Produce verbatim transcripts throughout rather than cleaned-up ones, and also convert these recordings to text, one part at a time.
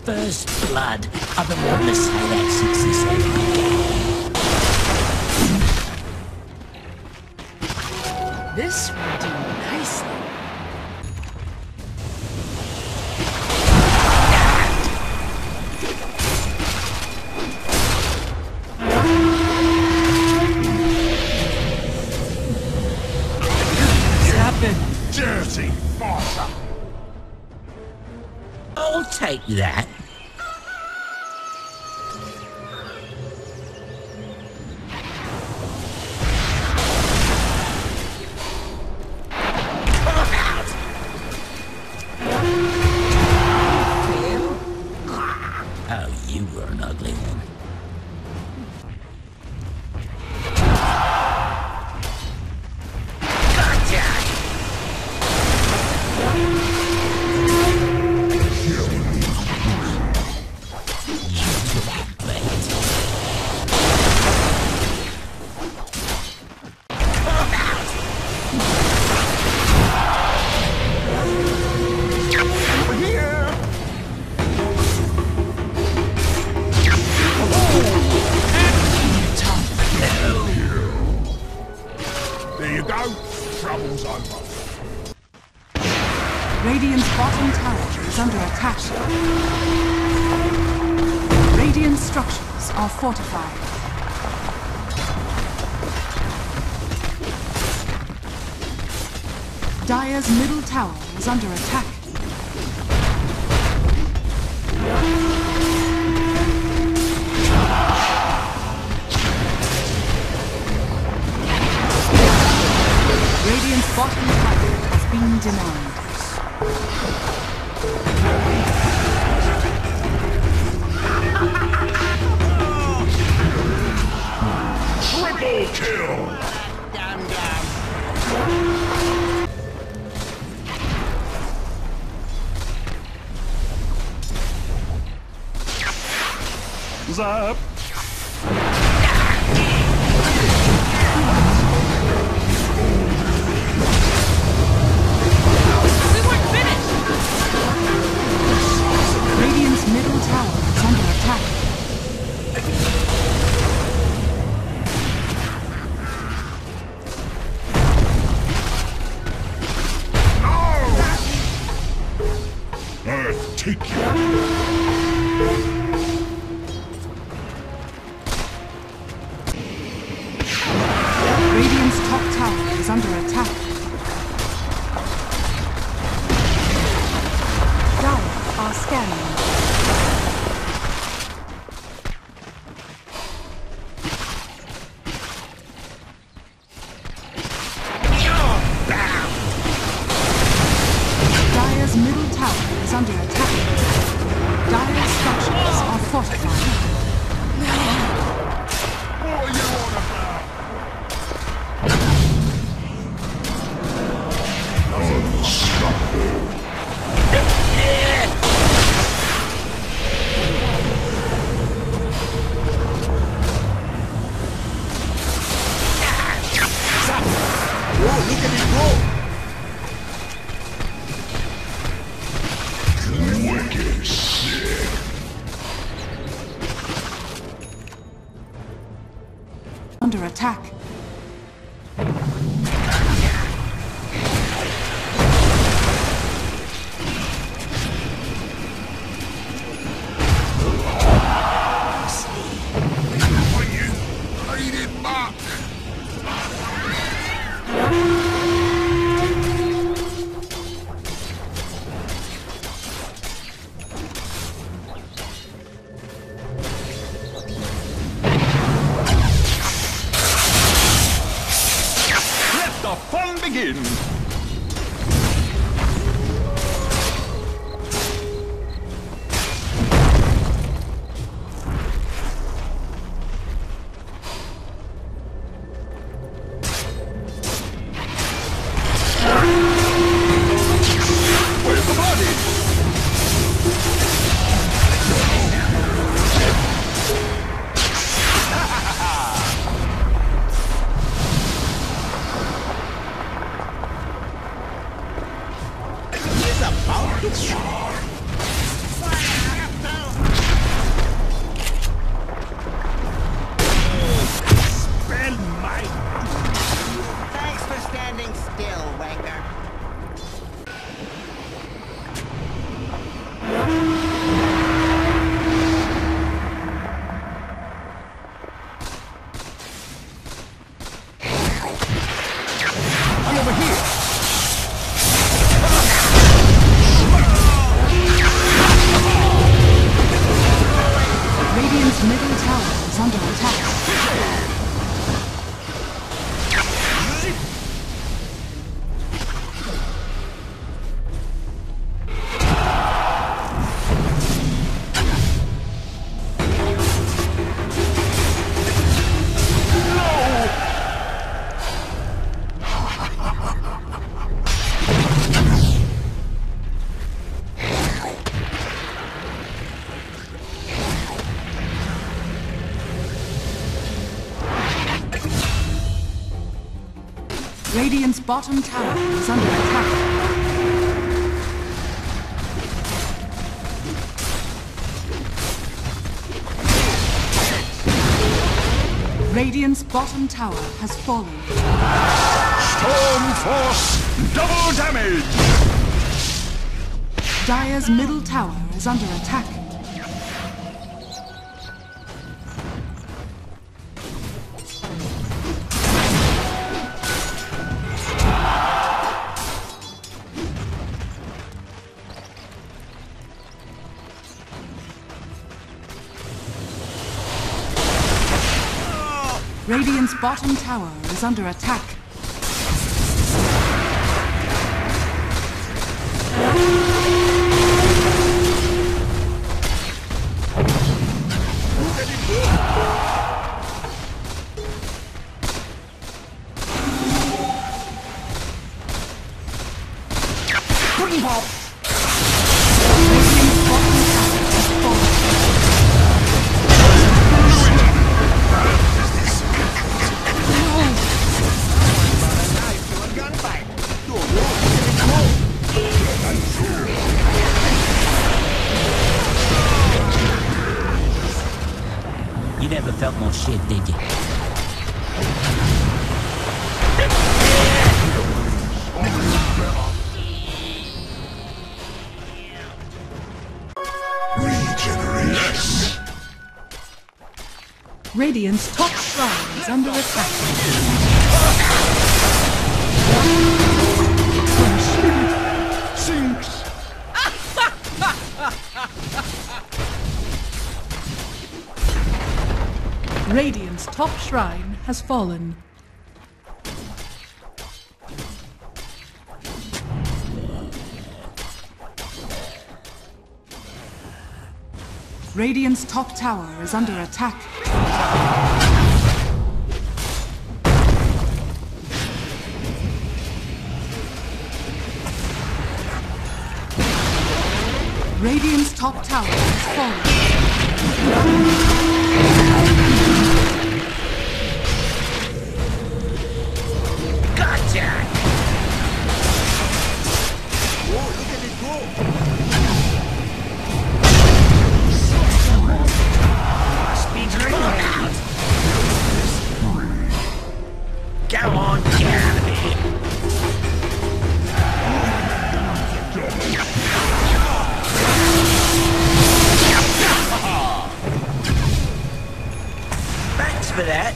First blood. I've been wanting to say that since this ever began. This will do nicely. Dirty bastard! I'll take that. Oh, you were an ugly one. There you go. Trouble's over. Radiant's bottom tower is under attack. Radiant structures are fortified. Dire's middle tower is under attack. Radiant's bottom tower has been denied. Triple kill! Damn, damn. Zap! Radiant's middle tower is under attack. Earth, take you! Radiant's top tower is under attack. Dire are scanning. Dire's middle tower is under attack. Dire's structures are fortified. What are you on about? Unstoppable. Whoa, look at it go! Wicked sick. Under attack. Are you bleeding muck? Let the fun begin! Where's the body? He's about to Radiant's bottom tower is under attack. Radiant's bottom tower has fallen. Storm Force, double damage! Dire's middle tower is under attack. Radiant's bottom tower is under attack. Bring pop! Radiant's bottom tower has fallen. You never felt more shit, did you? Regeneration. Radiant's top shrine is under attack. Sinks. Radiant's top shrine has fallen. Radiant's top tower is under attack. Radiant's top tower has fallen. Gotcha! Whoa, look at it go! Speed's running out! Go on, get out of here! Thanks for that.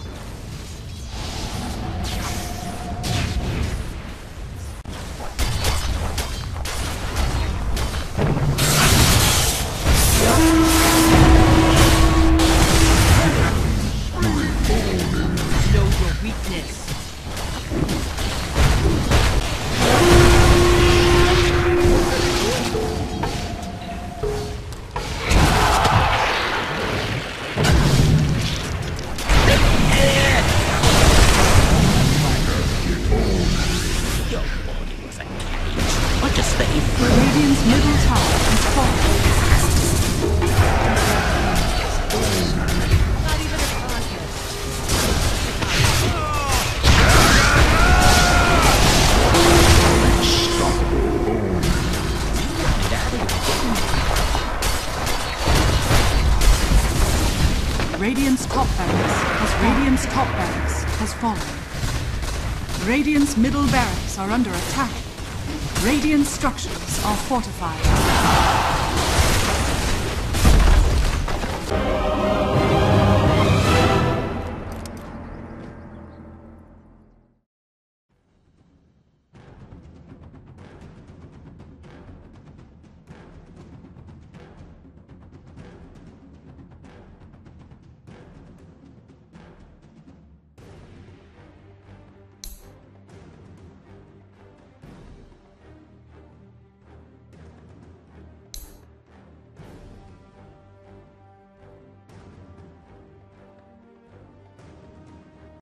Know your weakness. Your body was a cage. What just the Radiant's middle tower has fallen. Not even a contest. Radiant's top barracks has Radiant's top barracks has fallen. Radiant's middle barracks are under attack. Radiant structures are fortified.